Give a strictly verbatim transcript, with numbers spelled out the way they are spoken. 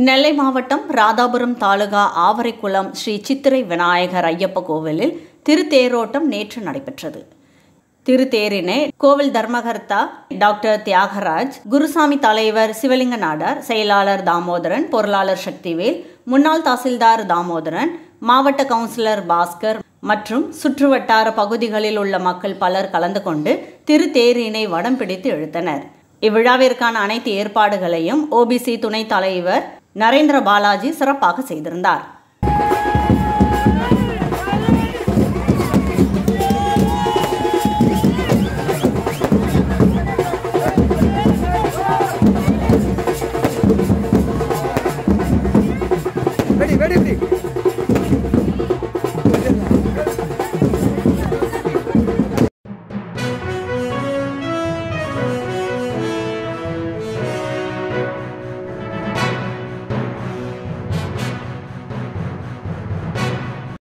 நெல்லை மாவட்டம் ராதாபுரம் தாலுகா ஆவரைக்குளம் ஸ்ரீ சித்திரை விநாயகர் ஐயப்ப கோவிலில் திருத்தேரோட்டம் நேற்று நடைபெற்றது. திருத்தேரினை கோவில் தர்மகர்த்தா டாக்டர் தியாகராஜ், குருசாமி தலைவர் சிவலிங்க நாடார், செயலாளர் தாமோதரன், பொருளாளர் சக்திவேல், முன்னாள் தாசில்தார் தாமோதரன், மாவட்ட கவுன்சிலர் பாஸ்கர் மற்றும் சுற்றுவட்டார பகுதிகளில் உள்ள மக்கள் பலர் கலந்து கொண்டு திருத்தேரினை வடம் பிடித்து இழுத்தனர். இவ்விழாவிற்கான அனைத்து ஏற்பாடுகளையும் ஓபிசி துணைத் தலைவர் நரேந்திர பாலாஜி சிறப்பாக செய்திருந்தார்.